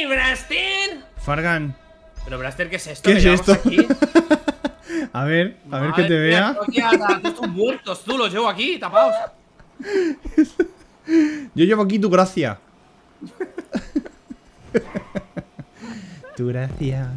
Braster! Fargan. Pero Braster, ¿qué es esto? ¿Qué es esto? Aquí? A ver que te vea. Estos muertos, tú los llevo aquí, tapados. Yo llevo aquí tu gracia. Tu gracia.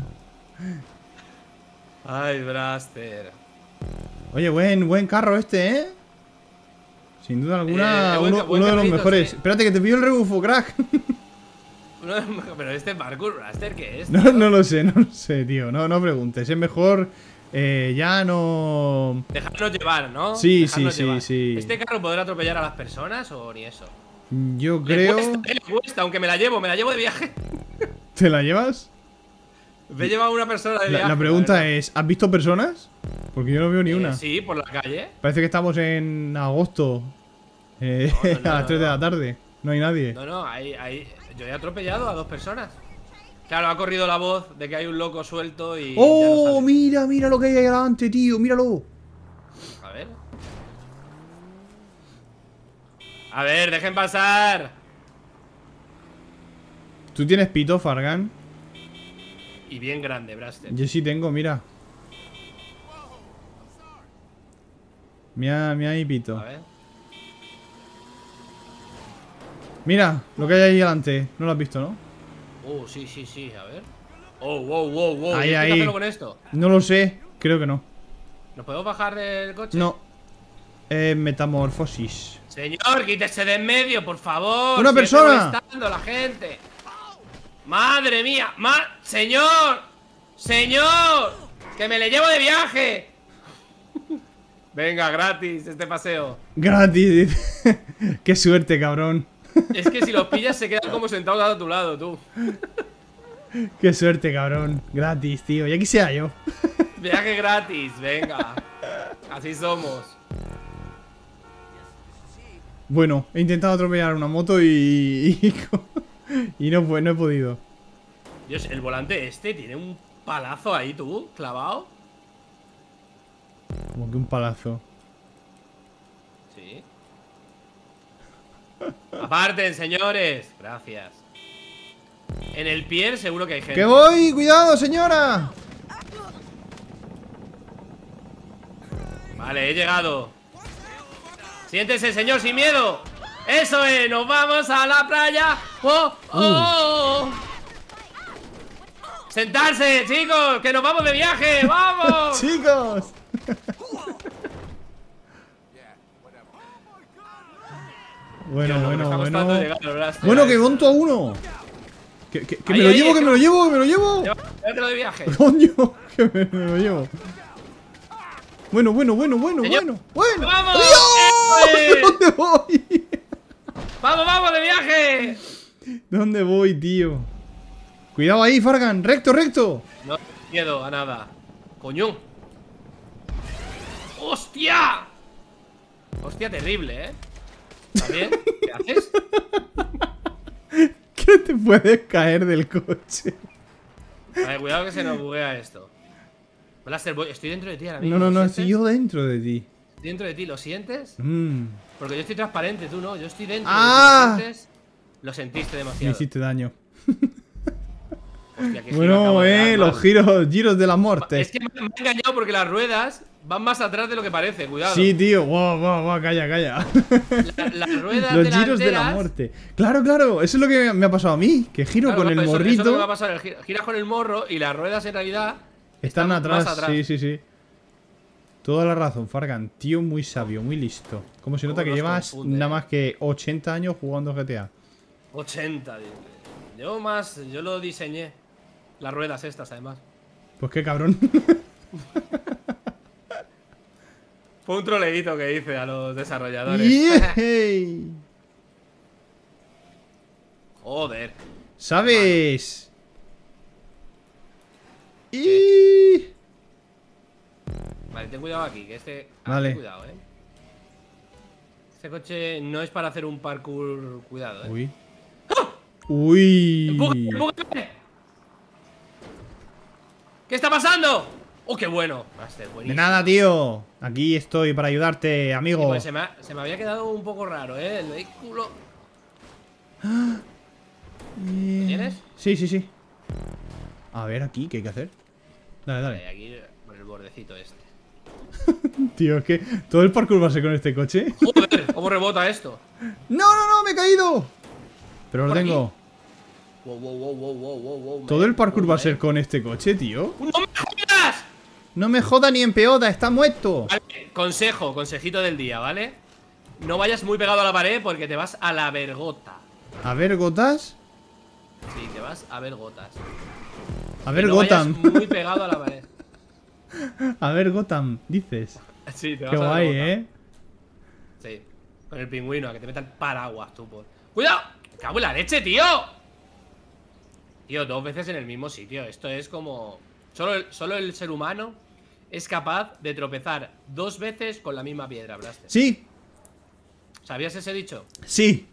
Ay, Braster. Oye, buen carro este, ¿eh? Sin duda alguna, buen uno de los carrito, mejores. sí. Espérate que te pillo el rebufo, crack. Pero este parkour, Braster, ¿qué es? No lo sé, tío. No preguntes. Es mejor ya no... Dejarnos llevar, ¿no? Sí. ¿Este carro podrá atropellar a las personas o ni eso? Yo creo... Le cuesta, aunque me la llevo de viaje. ¿Te la llevas? Me he llevado una persona de viaje. La pregunta es, ¿has visto personas? Porque yo no veo ni una. Sí, por la calle. Parece que estamos en agosto. A las 3 de la tarde. No hay nadie. No, yo he atropellado a 2 personas. Claro, ha corrido la voz de que hay un loco suelto y... ¡Oh! Mira lo que hay ahí adelante, tío. Míralo. A ver, dejen pasar. ¿Tú tienes pito, Fargan? Y bien grande, Braster. Yo sí tengo, mira. Mira mi pito. A ver. Mira lo que hay ahí delante. No lo has visto, ¿no? Sí, a ver. Wow. Ahí, ¿Qué ahí. hacerlo con esto? No lo sé. Creo que no. ¿Nos podemos bajar del coche? No. Metamorfosis. Señor, quítese de en medio, por favor. ¡Una persona! Está molestando a la gente. ¡Madre mía! ¡Señor! ¡Que me le llevo de viaje! Venga, gratis este paseo. Gratis. Qué suerte, cabrón. Es que si los pillas se quedan como sentados a tu lado, tú. Qué suerte, cabrón. Gratis, tío. Ya quisiera yo. Viaje gratis, venga. Así somos. Bueno, he intentado atropellar una moto y no he podido. Dios, el volante este tiene un palazo ahí, tú, clavado. Como que un palazo. Sí. Aparten, señores. Gracias. En el Pier seguro que hay gente. ¡Que voy! ¡Cuidado, señora! Vale, he llegado. Siéntese, señor, sin miedo. Eso es, nos vamos a la playa. ¡Oh! Sentarse, chicos, que nos vamos de viaje. ¡Vamos! ¡Chicos! Bueno. Bueno, que monto a uno. Que me lo llevo, que me lo llevo. Llévatelo de viaje. Coño, que me lo llevo. Bueno. ¡Vamos! ¡Dios! ¿Dónde voy? ¡Vamos de viaje! ¿Dónde voy, tío? Cuidado ahí, Fargan. Recto. No tengo miedo a nada. Coño. ¡Hostia! Hostia, terrible, ¿eh? ¿Está bien? ¿Qué haces? ¿Qué te puedes caer del coche? A ver, cuidado que se nos buguea esto. Blaster, estoy dentro de ti ahora mismo. No, estoy yo dentro de ti. Estoy dentro de ti, ¿lo sientes? Porque yo estoy transparente, tú no. Yo estoy dentro ¡Ah! de ti. Lo sentiste Me demasiado. hiciste daño. Hostia, qué giro Bueno, acabo de dar, los giros de la muerte. Es que me ha engañado porque las ruedas van más atrás de lo que parece, cuidado. Sí, tío. Wow, calla. Las ruedas Los giros de la muerte. Claro. Eso es lo que me ha pasado a mí. Que giro con el morrito. Eso es lo que me ha pasado. Giras con el morro y las ruedas en realidad están atrás. más atrás. Sí. Toda la razón, Fargan. Tío muy sabio, muy listo. Como se nota que llevas nada más que 80 años jugando GTA. 80, tío. Yo lo diseñé. Las ruedas estas, además. Pues qué cabrón. Fue un troleíto que hice a los desarrolladores. ¡Yey! Joder. ¿Sabes? Y... Vale, ten cuidado aquí, que este... Vale. Ten cuidado, Este coche no es para hacer un parkour... Cuidado, Uy. Uy. ¡Empújame! ¿Qué está pasando? ¡Oh, qué bueno! Master, De buenísimo. nada, tío. Aquí estoy para ayudarte, amigo. Pues se me había quedado un poco raro, el vehículo. ¿Lo tienes? Sí, sí, sí. A ver, aquí, ¿qué hay que hacer? Dale, dale. Aquí, por el bordecito este. Tío, es que todo el parkour va a ser con este coche. Joder, ¿cómo rebota esto? ¡No, no, no! ¡Me he caído! Pero lo ¿Por aquí? tengo. Wow, wow, wow, wow, wow, wow, wow. Todo el parkour va a ser con este coche, tío. ¡No me jodas! No me joda ni en peoda, está muerto. Vale, consejito del día, ¿vale? No vayas muy pegado a la pared porque te vas a la vergota. A ver, gotas. Sí, te vas a ver gotas. A ver, No vayas Gotham. muy pegado a la pared. A ver, Gotham, dices. Sí, te vas Qué a la guay, vergota. ¿eh? Sí, con el pingüino, a que te meta el paraguas, tú, por... ¡Cuidado! ¡Cago en la leche, tío! Tío, 2 veces en el mismo sitio. Esto es como... Solo el ser humano es capaz de tropezar 2 veces con la misma piedra, Blaster. Sí, ¿Sabías ese dicho? sí.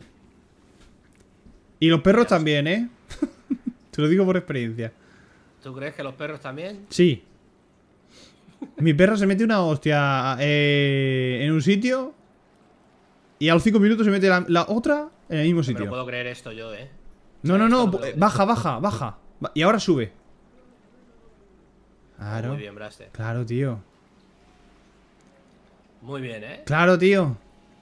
Y los perros también, ¿eh? Te lo digo por experiencia. ¿Tú crees que los perros también? Sí. Mi perro se mete una hostia en un sitio y a los 5 minutos se mete la otra en el mismo No me lo sitio. puedo creer esto yo, ¿eh? No, O sea, no, esto no. lo puedo creer. Baja, baja, baja. Y ahora sube. Claro. Muy bien, Blaster. Claro, tío. Muy bien, ¿eh? Claro, tío.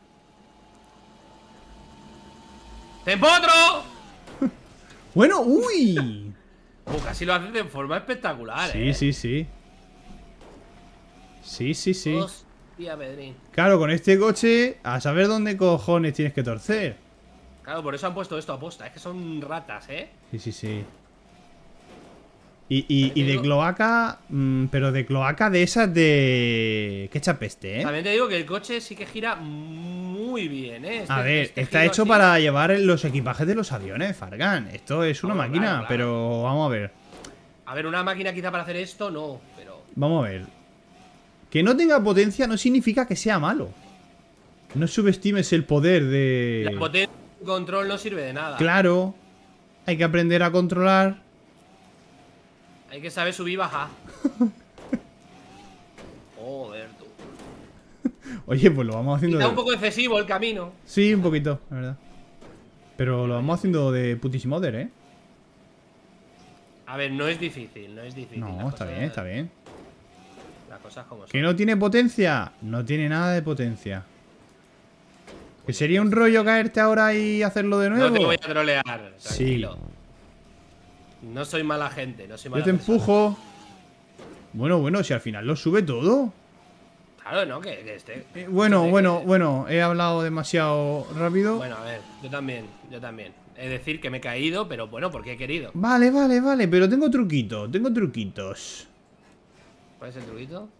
¡Te empotro! Bueno, uy. Casi lo haces de forma espectacular, Sí, ¿eh? sí, sí. Sí, sí, sí. Hostia, Pedrín. Claro, con este coche, a saber dónde cojones tienes que torcer. Claro, por eso han puesto esto a posta. Es que son ratas, ¿eh? Sí, sí, sí. Y de cloaca, pero de cloaca de esas de... Que echa peste, ¿eh? También te digo que el coche sí que gira muy bien, ¿eh? A ver, está giro hecho así- para llevar los equipajes de los aviones, Fargan. Esto es una Claro, máquina, claro. pero vamos a ver. A ver, una máquina quizá para hacer esto, no, pero... Vamos a ver. Que no tenga potencia no significa que sea malo. No subestimes el poder de... La potencia de control no sirve de nada. Claro. Hay que aprender a controlar. Hay que saber subir y bajar. Joder, tú. Oye, pues lo vamos haciendo Está de... un poco excesivo el camino. Sí, un poquito, la verdad. Pero lo vamos haciendo de putísimo moder, ¿eh? A ver, no es difícil, no es difícil. No, Las está cosas- bien, está bien. Las cosas como son. ¿Que no tiene potencia? No tiene nada de potencia. ¿Que sería un rollo caerte ahora y hacerlo de nuevo? No te voy a trolear, Sí. tranquilo. No soy mala gente, no soy mala Yo te persona. empujo. Bueno, bueno, si al final lo sube todo. Claro, no, que esté. Bueno, que- bueno, bueno, he hablado demasiado rápido. Bueno, a ver, yo también, yo también. Es decir, que me he caído, pero bueno, porque he querido. Vale, vale, vale, pero tengo truquitos, tengo truquitos. ¿Cuál es el truquito?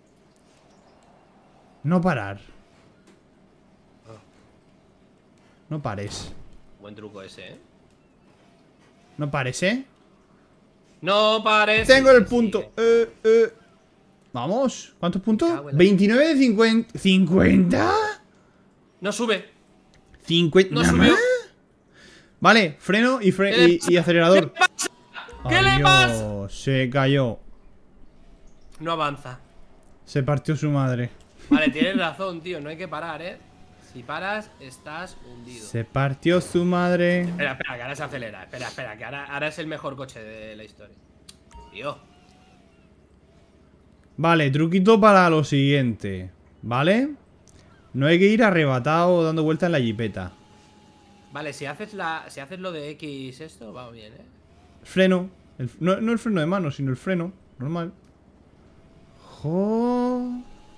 No parar. Ah. No pares. Buen truco ese, ¿eh? No pares, ¿eh? No parece. Tengo el punto. Vamos. ¿Cuántos puntos? cago en la- 29 de 50. ¿50? No sube. 50. No ¿Nada subió. más? Vale, freno y, ¿Qué le y acelerador. ¿Qué le pasa? ¿Qué le pasa? Adiós, se cayó. No avanza. Se partió su madre. Vale, tienes razón, tío. No hay que parar, ¿eh? Si paras, estás hundido. Se partió su madre. Espera, que ahora se acelera. Espera, que ahora es el mejor coche de la historia. Tío. Vale, truquito para lo siguiente. ¿Vale? No hay que ir arrebatado dando vueltas en la jipeta. Vale, si haces lo de X esto, va bien, ¿eh? Freno. No el freno de mano, sino el freno. Normal. Jo.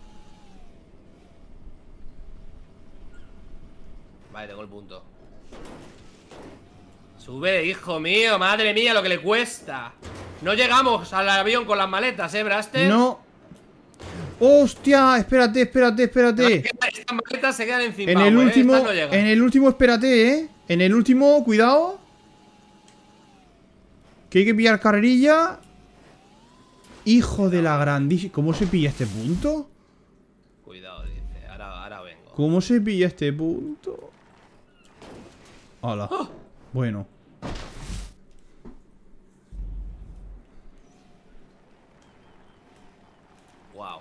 Vale, tengo el punto. Sube, hijo mío, madre mía, lo que le cuesta. No llegamos al avión con las maletas, Braster. No. ¡Hostia! Espérate, espérate, espérate. Estas maletas se quedan encima. En el último. No llegan. En el último, espérate, En el último, cuidado. Que hay que pillar carrerilla. Hijo de la grandísima. ¿Cómo se pilla este punto? Cuidado, dice. Ahora vengo. ¿Cómo se pilla este punto? Hola. ¡Oh! Bueno. Wow.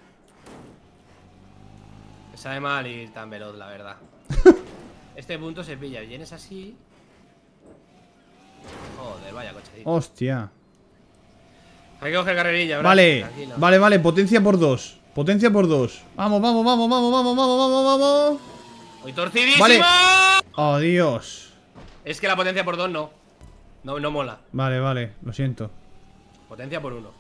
Me sabe mal ir tan veloz, la verdad. Este punto se pilla. Vienes así. Joder, vaya coche, tío. Hostia. Hay que coger carrerilla, ¿verdad? Vale, Tranquilo. vale, potencia por 2. Potencia por 2. Vamos, vamos, vamos, vamos, vamos, vamos, vamos, vamos. ¡Muy torcidísimo! Vale. Oh, Dios. Es que la potencia por 2 no. No mola. Vale, lo siento. Potencia por 1.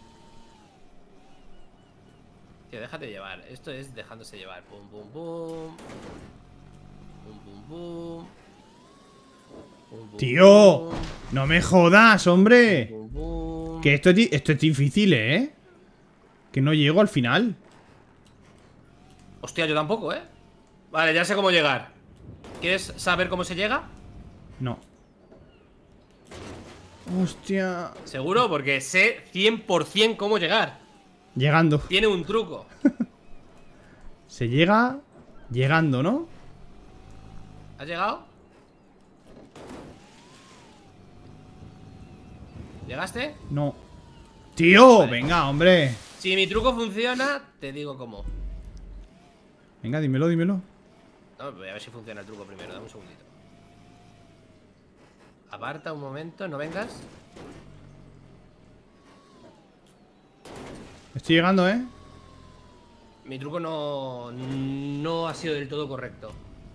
Tío, déjate llevar. Esto es dejándose llevar. Pum, pum, pum. Pum, pum, pum. Pum, pum, Tío, pum. no me jodas, hombre. Pum, pum. Que esto es difícil, ¿eh? Que no llego al final. Hostia, yo tampoco, ¿eh? Vale, ya sé cómo llegar. ¿Quieres saber cómo se llega? No. Hostia. Seguro, porque sé 100% cómo llegar. Llegando. Tiene un truco. Se llega llegando, ¿no? ¿Has llegado? ¿Llegaste? No. Tío, Vale. venga, hombre. Si mi truco funciona, te digo cómo. Venga, dímelo, dímelo. No, voy a ver si funciona el truco primero, dame un segundito. Aparta un momento, no vengas. Estoy llegando, ¿eh? Mi truco no ha sido del todo correcto.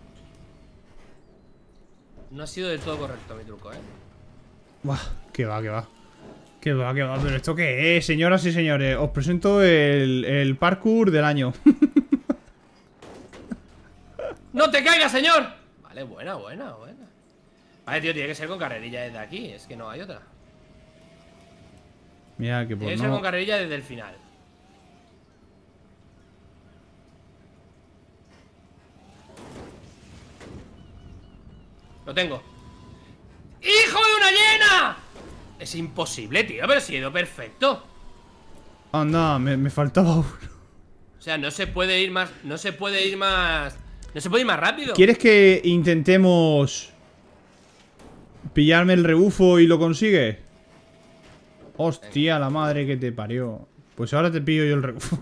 No ha sido del todo correcto mi truco, Buah, que va, que va. Que va, que va. Pero ¿esto qué es, señoras y señores? Os presento el parkour del año. ¡No te caigas, señor! Vale, buena. Vale, tío, tiene que ser con carrerilla desde aquí. Es que no hay otra. Mira, que Tiene por que ser con no... carrerilla desde el final. Lo tengo. ¡Hijo de una hiena! Es imposible, tío, pero si he ido perfecto. Anda, me faltaba uno. O sea, no se puede ir más. No se puede ir más. No se puede ir más rápido. ¿Quieres que intentemos pillarme el rebufo y lo consigues? Hostia, la madre que te parió. Pues ahora te pillo yo el rebufo.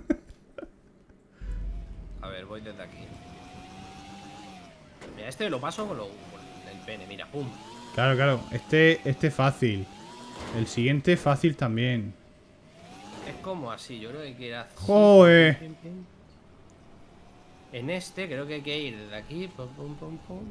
A ver, voy desde aquí. Mira, este lo paso con el pene, mira, pum. Claro, claro. Este fácil. El siguiente fácil también. Es como así, yo creo que hay que ir así. Joder. Pim, pim. En este creo que hay que ir desde aquí. Pum, pum, pum, pum.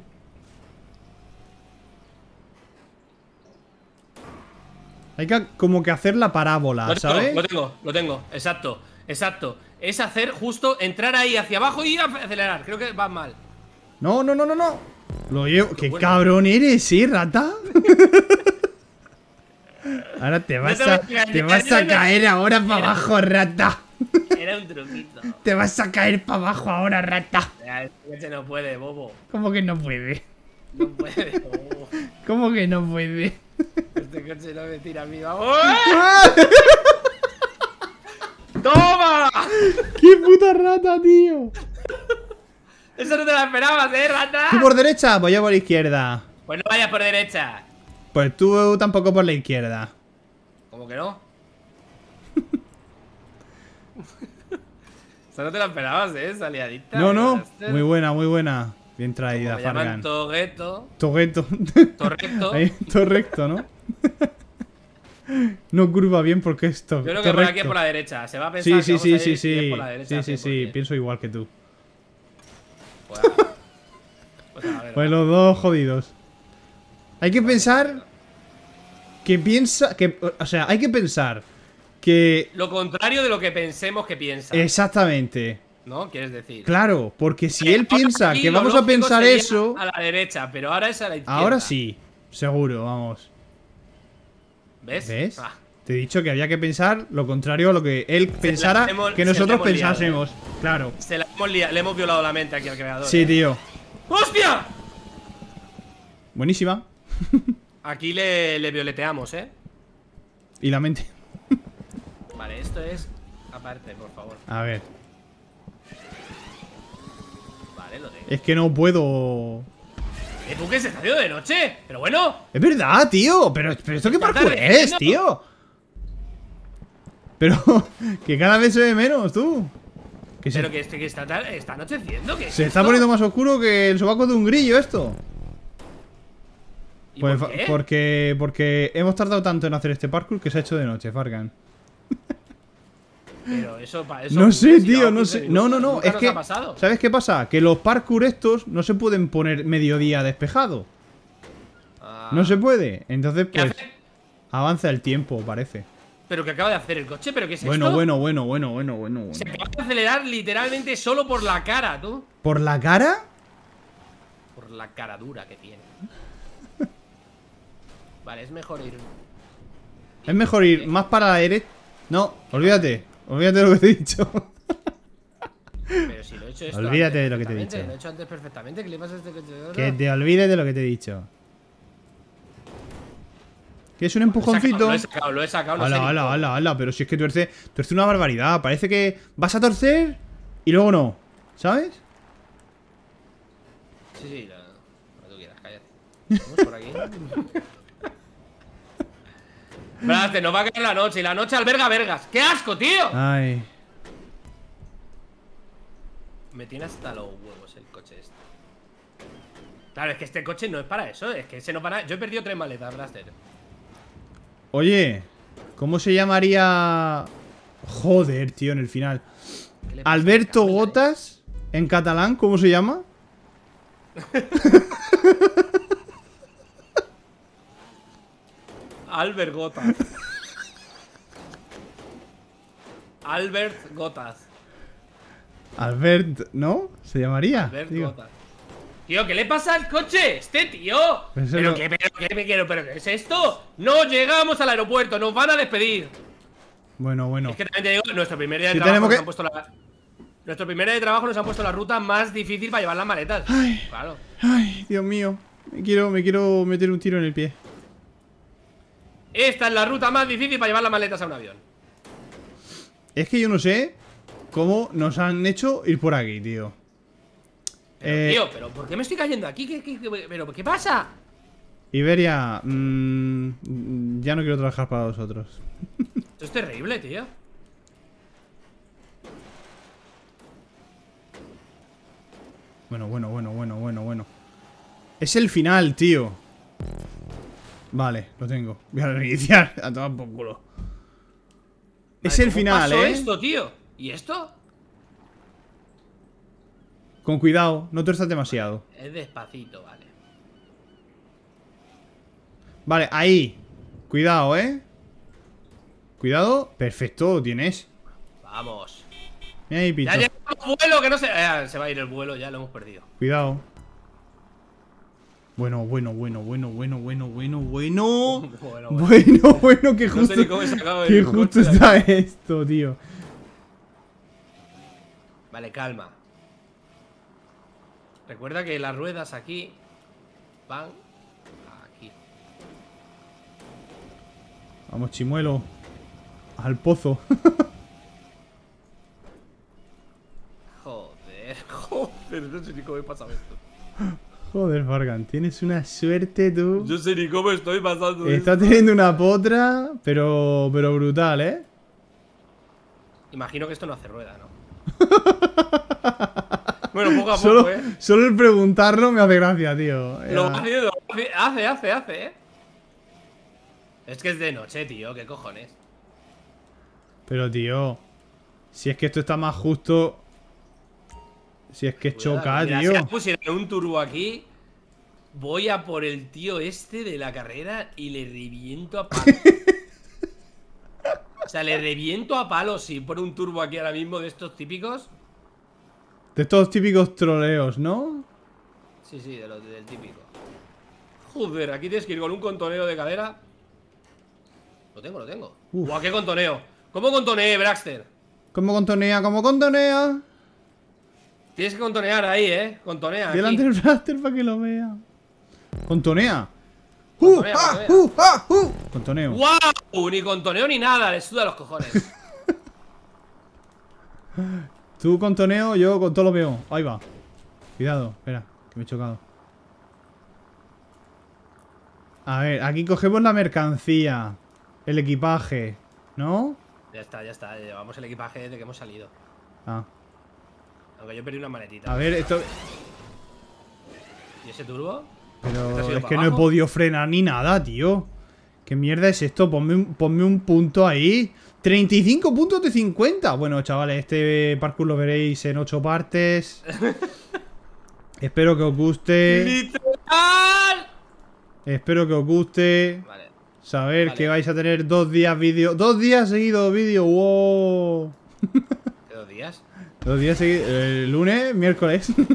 Hay que como que hacer la parábola, ¿sabes? Lo tengo, exacto. Es hacer justo, entrar ahí hacia abajo y acelerar. Creo que va mal. No. Lo llevo. ¡Qué bueno. cabrón eres, rata! Ahora te vas a caer ahora para abajo, rata. Era un truquito. Te vas a caer para abajo ahora, rata. Este no puede, bobo. ¿Cómo que no puede? No puede, bobo. ¿Cómo que no puede? Este coche no me tira a mí, vamos. ¡Toma! ¡Qué puta rata, tío! Eso no te lo esperabas, rata. ¿Tú por derecha? Voy a por izquierda. Pues no vayas por derecha. Pues tú tampoco por la izquierda. ¿Cómo que no? Eso no te lo esperabas, esa liadita. No. Muy buena. Bien traída, Me llaman Fargan. Togueto. Torrecto. Torrecto. Ahí, torrecto, ¿no? No curva bien porque es Yo creo que por aquí es por la derecha. Se va a pensar que vamos a ir y es por la derecha. Sí. 100%. Pienso igual que tú. Pues a ver. Pues los dos jodidos. Hay que pensar o sea, hay que pensar que... Lo contrario de lo que pensemos que piensa. Exactamente. ¿No? ¿Quieres decir? Claro, porque si él piensa Aquí que lo vamos a lógico pensar sería eso... a la derecha, pero ahora es a la izquierda. Ahora sí, seguro, vamos. ¿Ves? ¿Ves? Ah, Te he dicho que había que pensar lo contrario a lo que él pensara hemos- que se la nosotros hemos liado, pensásemos. Claro. le hemos violado la mente aquí al creador. Sí, tío. ¡Hostia! Buenísima. Aquí le violeteamos, ¿eh? Y la mente. Vale, esto es aparte, por favor. A ver. Vale, lo tengo. Es que no puedo... ¿Tú qué se está haciendo de noche? Pero bueno. Es verdad, tío. Pero esto qué Está parkour es, atardeciendo. tío. Pero que cada vez se ve menos, tú. Que Pero que está anocheciendo. ¿Qué es se está esto? poniendo más oscuro que el sobaco de un grillo esto. ¿Y Pues por qué? porque hemos tardado tanto en hacer este parkour que se ha hecho de noche, Fargan. Pero eso, No sé, si tío, llevamos no 15 sé. No, minutos, no, nunca es nos que... ha pasado. ¿Sabes qué pasa? Que los parkour estos no se pueden poner mediodía despejado. Ah. No se puede. Entonces, ¿Qué pues... hace? Avanza el tiempo, parece. ¿Pero qué acaba de hacer el coche? ¿Pero qué es Bueno, esto? bueno. Se acaba de acelerar literalmente solo por la cara, tú. ¿Por la cara? Por la cara dura que tiene. Vale, es mejor ir... Es mejor ir más para la derecha. No, olvídate. Olvídate de lo que te he dicho. Pero si lo he hecho esto Olvídate antes de lo que te he perfectamente, dicho. Lo he hecho antes perfectamente. ¿Qué le pasa a este coche de ahora? Que te olvides de lo que te he dicho. ¿Quieres un empujoncito? Lo he sacado, lo sé ni cómo. Ala, pero si es que tuerce una barbaridad. Parece que vas a torcer y luego no. ¿Sabes? Sí, lo que tú quieras, cállate. Vamos por aquí. Espérate, nos va a caer la noche. Y la noche alberga vergas. ¡Qué asco, tío! Ay. Me tiene hasta los huevos el coche este. Claro, es que este coche no es para eso. Es que ese no para... Yo he perdido 3 maletas, Blaster. Oye, ¿cómo se llamaría? Joder, tío, en el final. ¿Qué le pasa? Alberto Me cago en la Gotas, en catalán, ¿cómo se llama? Albert Gotas. Albert Gotas. Albert, ¿no? Se llamaría. Albert Digo. Gotas. Tío, ¿qué le pasa al coche? Este tío. Pues ¿Pero eso qué, pero qué es esto? No llegamos al aeropuerto, nos van a despedir. Bueno. Es que también te digo, nuestro primer día de Sí, trabajo tenemos nos que- han puesto la... Nuestro primer día de trabajo nos han puesto la ruta más difícil para llevar las maletas. Ay. Claro. Ay, Dios mío. Me quiero meter un tiro en el pie. Esta es la ruta más difícil para llevar las maletas a un avión. Es que yo no sé cómo nos han hecho ir por aquí, tío. Pero, tío, ¿pero por qué me estoy cayendo aquí? ¿Pero qué pasa? Iberia, ya no quiero trabajar para vosotros. Esto es terrible, tío. Bueno. Es el final, tío. Vale, lo tengo. Voy a reiniciar. A tomar por culo. Es Vale, el ¿cómo final, pasó ¿eh? esto, tío? ¿Y esto? Con cuidado, no tuerzas demasiado. Es despacito, vale. Vale, ahí. Cuidado, ¿eh? Cuidado. Perfecto, lo tienes. Vamos. Mira ahí, pito. Ya llegamos al vuelo, que no se... se va a ir el vuelo, ya lo hemos perdido. Cuidado. Bueno. Bueno, Que No justo, sé ni cómo he sacado que el justo coche de está esto, tío. Vale, calma. Recuerda que las ruedas aquí van aquí. Vamos, chimuelo. Al pozo. Joder, no sé ni cómo he pasado esto. Joder, Fargan, tienes una suerte tú. Yo sé ni cómo estoy pasando Está teniendo una potra, pero brutal, ¿eh? Imagino que esto no hace rueda, ¿no? Bueno, poco a poco, Solo el preguntarlo me hace gracia, tío. Lo va haciendo, hace, Es que es de noche, tío, ¿qué cojones? Pero, tío, si es que esto está más justo. Si es que choca, Mira, tío. si pusieran un turbo aquí, voy a por el tío este de la carrera y le reviento a palos. O sea, le reviento a palos si pone un turbo aquí ahora mismo de estos típicos. De estos típicos troleos, ¿no? Sí, del típico. Joder, aquí tienes que ir con un contoneo de cadera. Lo tengo. Uf. Guau, qué contoneo. ¿Cómo contoneé, Braxter? ¿Cómo contonea? ¿Cómo contonea? Tienes que contonear ahí, Contonea. Delante Aquí. del blaster para que lo vea. Contonea. Contonea, contonea. Contoneo. ¡Guau! Ni contoneo ni nada, le suda los cojones. Tú contoneo, yo con todo lo veo. Ahí va. Cuidado, espera, que me he chocado. A ver, aquí cogemos la mercancía. El equipaje, ¿no? Ya está. Llevamos el equipaje desde que hemos salido. Ah. Aunque yo perdí una maletita. A ver, esto. ¿Y ese turbo? ¿Te has Pero ido es para que no he abajo? podido frenar ni nada, tío. ¿Qué mierda es esto? Ponme un punto ahí. 35 puntos de 50. Bueno, chavales, este parkour lo veréis en 8 partes. Espero que os guste. ¡Literal! Espero que os guste. Vale. Saber Vale. que vais a tener 2 días vídeo. 2 días seguidos vídeo. ¡Wow! ¿Qué 2 días? 2 días seguidos. El lunes, miércoles. Me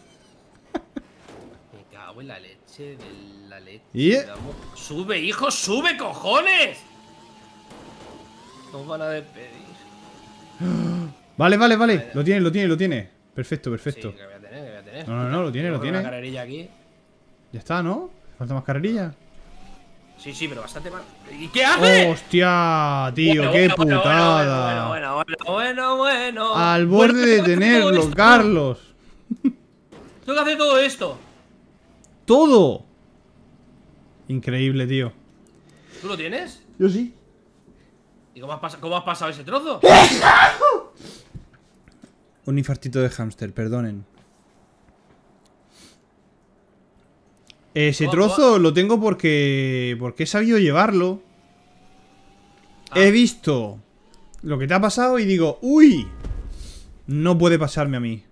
cago en la leche de la leche. ¿Y? Vamos. ¡Sube, hijo! ¡Sube, cojones! Nos van a despedir. Vale. Vale. Lo tiene. Perfecto. Sí, que voy a tener, que voy a tener. No, lo tiene. Tengo una carrerilla aquí. Ya está, ¿no? Falta más carrerilla. Sí, pero bastante mal. ¿Y qué hace? ¡Hostia, tío! Bueno, ¡Qué bueno, putada! Bueno. Al borde de tengo que hacer todo tenerlo, esto. Carlos. Tengo que hacer todo esto. ¡Todo! Increíble, tío. ¿Tú lo tienes? Yo sí. ¿Y cómo has pasado ese trozo? Un infartito de hámster, perdonen. Ese Toma, trozo lo tengo porque he sabido llevarlo. Ah. He visto lo que te ha pasado y digo, ¡uy! No puede pasarme a mí.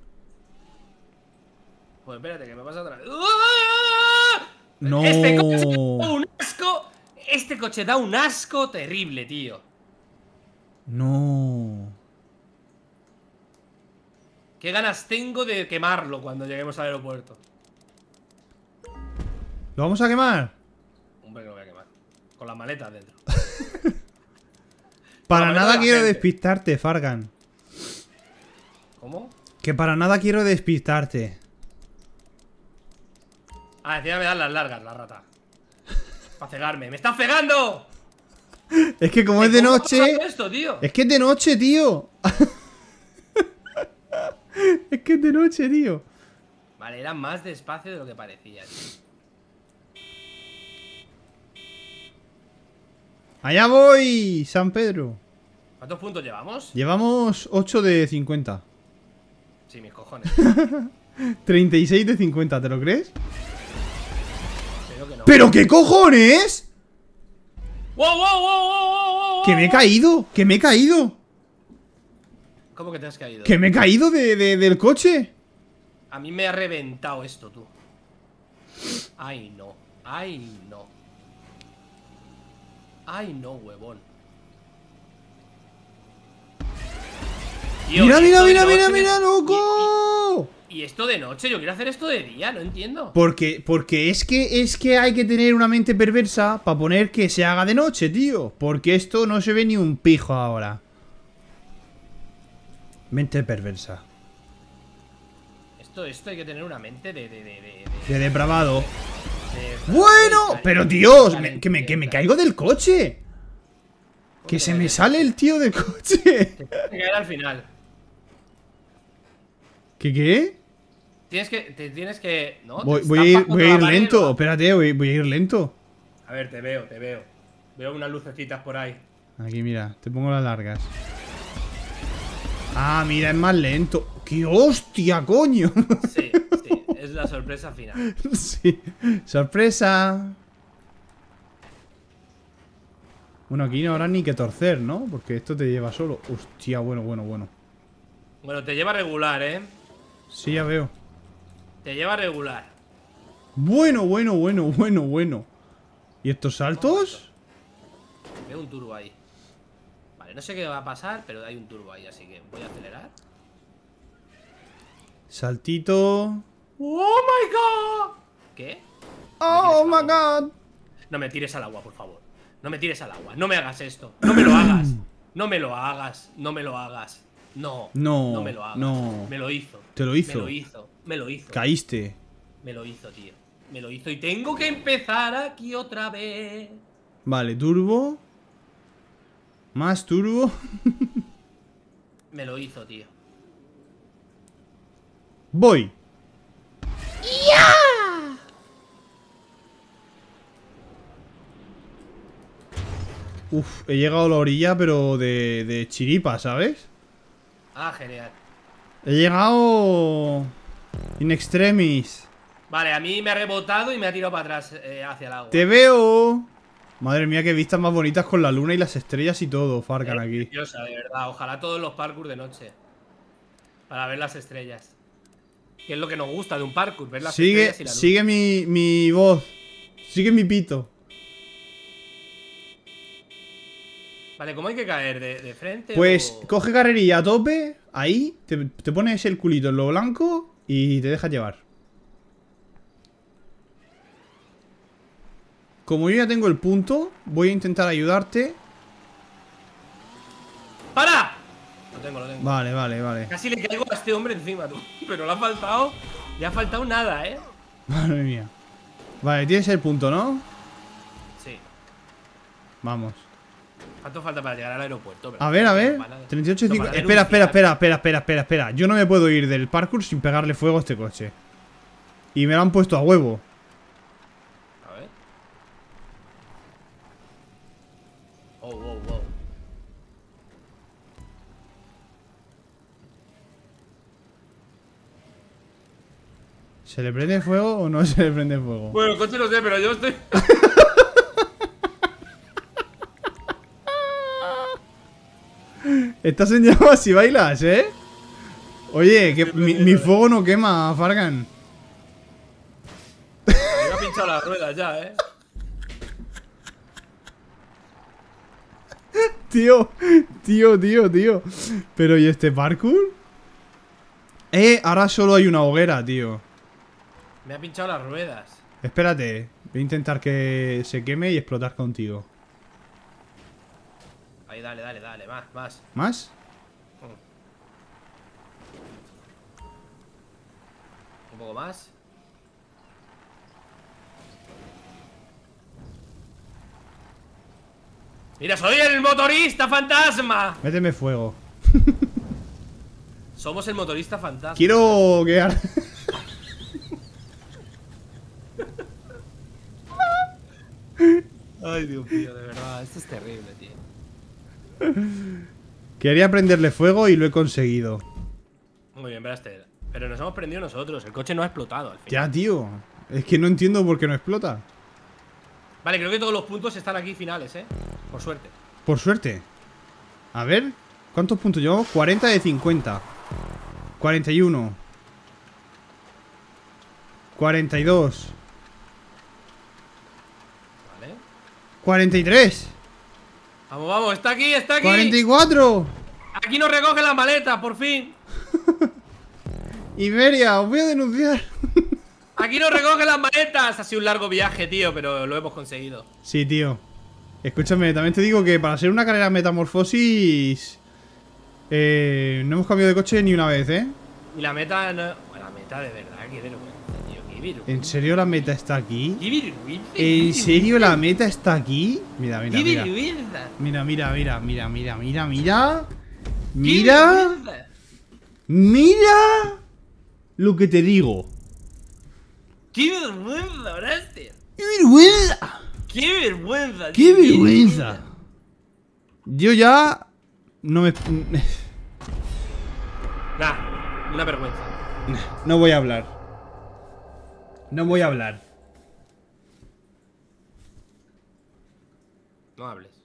Pues espérate, que me pasa otra vez. ¡Ah! No. Este coche da un asco. Este coche da un asco terrible, tío. No. Qué ganas tengo de quemarlo cuando lleguemos al aeropuerto. ¿Lo vamos a quemar? Hombre, que lo voy a quemar. Con las maletas dentro. Para No, nada la quiero gente. despistarte, Fargan. ¿Cómo? Que para nada quiero despistarte. Ah, encima me dan las largas, la rata. Para cegarme. ¡Me están cegando! Es que como es de ¿Cómo ha noche... pasado esto, tío? Es que es de noche, tío. Es que es de noche, tío. Vale, era más despacio de lo que parecía, tío. Allá voy, San Pedro. ¿Cuántos puntos llevamos? Llevamos 8 de 50. Sí, mis cojones. 36 de 50, ¿te lo crees? Creo que no. ¿Pero qué cojones? ¡Wow! Que me he caído, que me he caído. ¿Cómo que te has caído? Que me he caído del coche. A mí me ha reventado esto, tú. Ay, no. Ay, no. Ay, no, huevón. Tío, Mira, y mira, esto de mira, mira, noche- mira, loco. Y esto de noche, yo quiero hacer esto de día, no entiendo. Porque es que hay que tener una mente perversa para poner que se haga de noche, tío. Porque esto no se ve ni un pijo ahora. Mente perversa. Esto hay que tener una mente De depravado. de- Bueno, pero tío, que me caigo del coche. Que te se me caigas? sale el tío del coche. Te tienes que caer al final. ¿Qué? Te tienes que. ¿No? Voy Te a ir, estampas voy a contra ir la pared, lento. ¿no? Espérate, voy a ir lento. A ver, te veo. Veo unas lucecitas por ahí. Aquí, mira, te pongo las largas. Ah, mira, es más lento. ¡Qué hostia, coño! Sí, es la sorpresa final. Sí. ¡Sorpresa! Bueno, aquí no habrá ni que torcer, ¿no? Porque esto te lleva solo. Hostia, bueno. Bueno, te lleva regular, ¿eh? Sí, ya veo. Te lleva regular. Bueno. ¿Y estos saltos? Veo un turbo ahí. Vale, no sé qué va a pasar, pero hay un turbo ahí, así que voy a acelerar. Saltito. ¡Oh my god! ¿Qué? ¡Oh, my God! No me tires al agua, por favor. No me tires al agua. No me hagas esto. No me lo hagas. No me lo hagas. No me lo hagas. No. No, No me lo hagas. no. Me lo hizo. ¿Te lo hizo? Me lo hizo. Caíste. Me lo hizo, tío. Me lo hizo y tengo que empezar aquí otra vez. Vale, turbo. Más turbo. Me lo hizo, tío. Voy. Uf, he llegado a la orilla, pero de chiripa, ¿sabes? Ah, genial. He llegado... In extremis. Vale, a mí me ha rebotado y me ha tirado para atrás hacia el agua. ¡Te veo! Madre mía, qué vistas más bonitas con la luna y las estrellas y todo, Fargan, aquí. Preciosa, de verdad. Ojalá todos los parkour de noche. Para ver las estrellas. Que es lo que nos gusta de un parkour, ver las estrellas y la luna. Sigue mi voz. Sigue mi pito. Vale, ¿cómo hay que caer? ¿De frente? Pues o...? coge carrerilla a tope. Ahí, te pones el culito en lo blanco y te dejas llevar. Como yo ya tengo el punto, voy a intentar ayudarte. ¡Para! Lo tengo. Vale. Casi le caigo a este hombre encima, tú. Pero le ha faltado... Le ha faltado nada, ¿eh? Madre mía. Vale, tienes el punto, ¿no? Sí. Vamos. ¿Cuánto falta para llegar al aeropuerto? A ver. 38,50. Espera. Yo no me puedo ir del parkour sin pegarle fuego a este coche. Y me lo han puesto a huevo. A ver. Wow. ¿Se le prende fuego o no se le prende fuego? Bueno, el coche no sé, pero yo estoy... Estás en llamas y bailas, ¿eh? Oye, que mi fuego no quema, Fargan. Me ha pinchado las ruedas ya, ¿eh? Tío. Pero ¿y este parkour? Ahora solo hay una hoguera, tío. Me ha pinchado las ruedas. Espérate, voy a intentar que se queme y explotar contigo. Ahí, dale, más. ¿Más? Un poco más. ¡Mira, soy el motorista fantasma! Méteme fuego. Somos el motorista fantasma. Quiero quedar... Ay, Dios mío, de verdad, esto es terrible, tío. Quería prenderle fuego y lo he conseguido. Muy bien, verás. Pero nos hemos prendido nosotros. El coche no ha explotado al final. Ya, tío. Es que no entiendo por qué no explota. Vale, creo que todos los puntos están aquí finales, por suerte. Por suerte. A ver, ¿cuántos puntos llevamos? 40 de 50. 41. 42. Vale. 43. Vamos, está aquí. 44. Aquí nos recogen las maletas, por fin. Iberia, os voy a denunciar. Aquí nos recogen las maletas. Ha sido un largo viaje, tío, pero lo hemos conseguido. Sí, tío. Escúchame, también te digo que para ser una carrera metamorfosis no hemos cambiado de coche ni una vez, ¿eh? Y la meta no... La meta de verdad, qué vergüenza, tío, qué vergüenza. ¿En serio la meta está aquí? Qué vergüenza. ¿En serio la meta está aquí? Mira. Qué vergüenza. Mira. Mira lo que te digo. Qué vergüenza, Braster. ¡Qué vergüenza! ¡Qué vergüenza! ¡Qué vergüenza! Yo ya... No me... Nah, una vergüenza. No voy a hablar. No hables.